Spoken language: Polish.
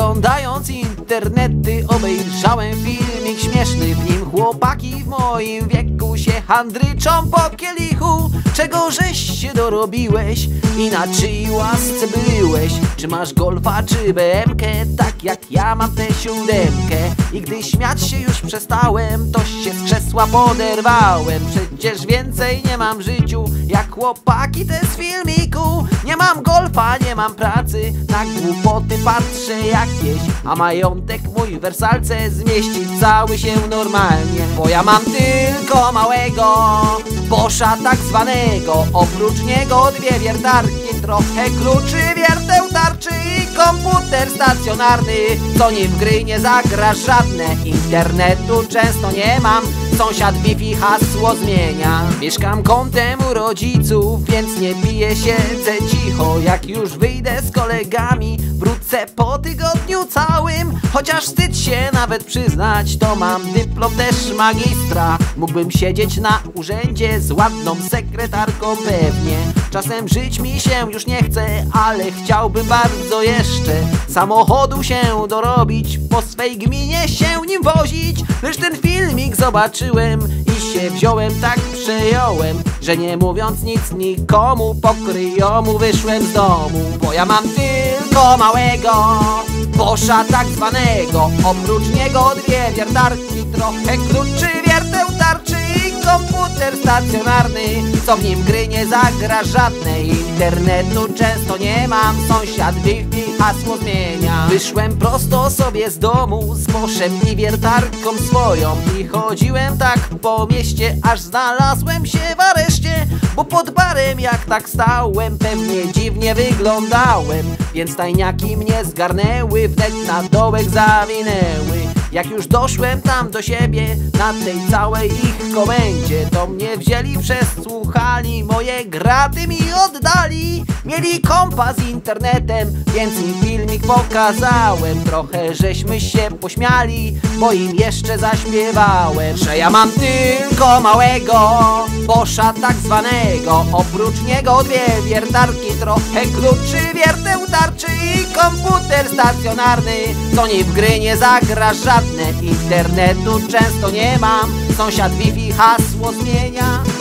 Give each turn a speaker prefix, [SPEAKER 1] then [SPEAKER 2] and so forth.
[SPEAKER 1] Przeglądając internety obejrzałem filmik śmieszny. W nim chłopaki w moim wieku się handryczą po kielichu. Czego żeś się dorobiłeś i na czyjej łasce byłeś? Czy masz golfa czy BM-kę, tak jak ja mam tę 7? I gdy śmiać się już przestałem, to się z krzesła poderwałem. Przecież więcej nie mam w życiu jak chłopaki te z filmiku. Nie mam golfa, nie mam pracy, na głupoty patrzę jakieś, a majątek mój w wersalce zmieści cały się normalnie. Bo ja mam tylko małego Boscha tak zwanego, oprócz niego 2 wiertarki, trochę kluczy, wierteł, tarczy i komputer stacjonarny, co nim w gry nie zagra żadne. Internetu często nie mam, sąsiad Wi-Fi hasło zmienia. Mieszkam kątem u rodziców, więc nie piję, siedzę cicho. Jak już wyjdę z kolegami, wrócę po tygodniu całym. Chociaż wstyd się nawet przyznać, to mam dyplom też magistra. Mógłbym siedzieć na urzędzie z ładną sekretarką pewnie. Czasem żyć mi się już nie chce, ale chciałbym bardzo jeszcze samochodu się dorobić, po swej gminie się nim wozić. Lecz ten filmik zobaczyłem i się wziąłem, tak przejąłem, że nie mówiąc nic nikomu, po kryjomu wyszłem z domu. Bo ja mam tylko małego Boscha tak zwanego, oprócz niego 2 wiertarki, trochę kluczy, wierteł, tarczy i komputer stacjonarny, co w nim gry nie zagra żadne. Internetu często nie mam, sąsiad Wi-Fi hasło zmienia. Wyszłem prosto sobie z domu z Boschem i wiertarką swoją i chodziłem tak po mieście, aż znalazłem się w areszcie. Bo pod barem jak tak stałem, pewnie dziwnie wyglądałem, więc tajniaki mnie zgarnęły, wnet na dołek zawinęły. Jak już doszłem tam do siebie, na tej całej ich komendzie, to mnie wzięli, przesłuchali, moje graty mi oddali. Mieli kompa z internetem, więc im filmik pokazałem. Trochę żeśmy się pośmiali, bo im jeszcze zaśpiewałem, że ja mam tylko małego Boscha tak zwanego, oprócz niego 2 wiertarki, trochę kluczy, wierteł, tarczy i komputer stacjonarny, co nim w gry nie zagra żadne. Internetu często nie mam, sąsiad Wi-Fi hasło zmienia.